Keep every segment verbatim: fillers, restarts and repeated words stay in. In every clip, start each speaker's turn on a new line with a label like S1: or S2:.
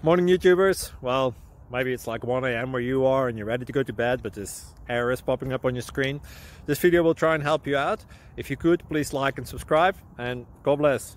S1: Morning YouTubers. Well, maybe it's like one A M where you are and you're ready to go to bed, but this error is popping up on your screen. This video will try and help you out. If you could, please like and subscribe, and God bless.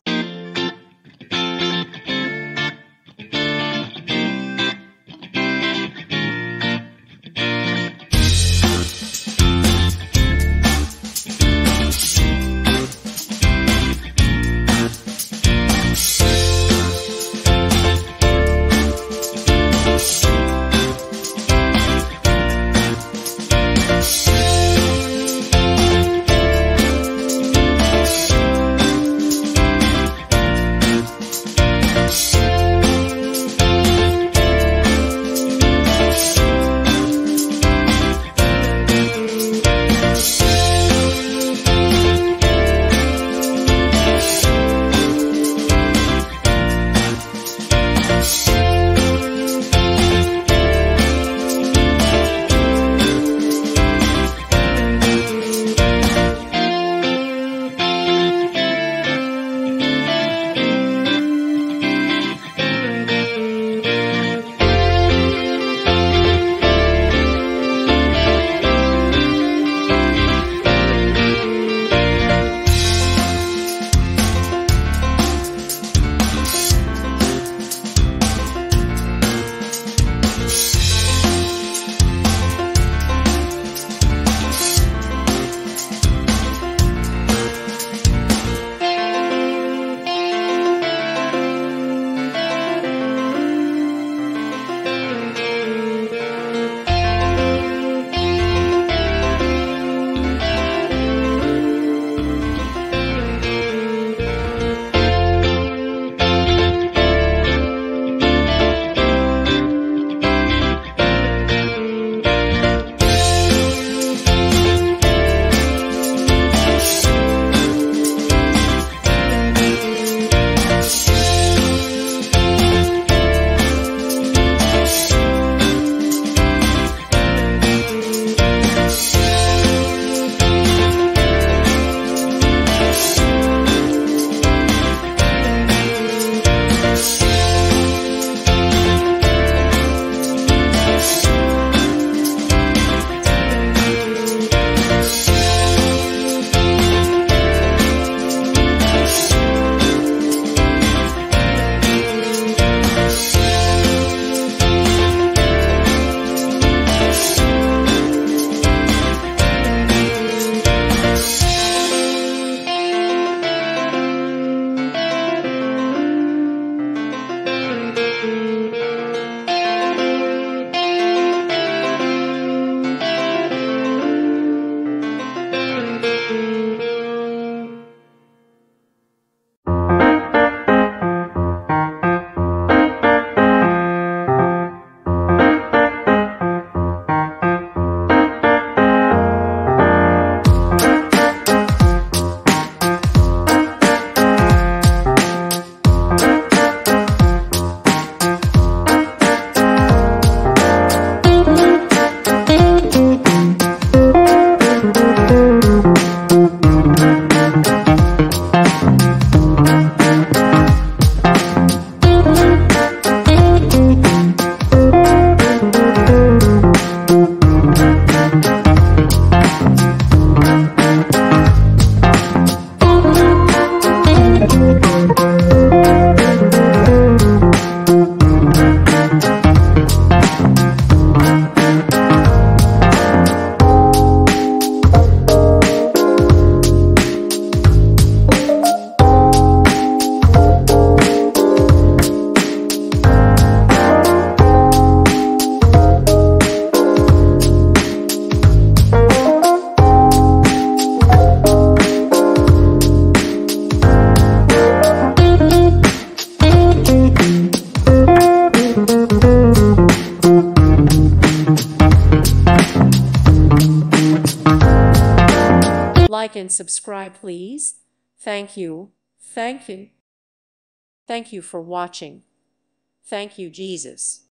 S2: Like and subscribe, please. Thank you. Thank you. Thank you for watching. Thank you, Jesus.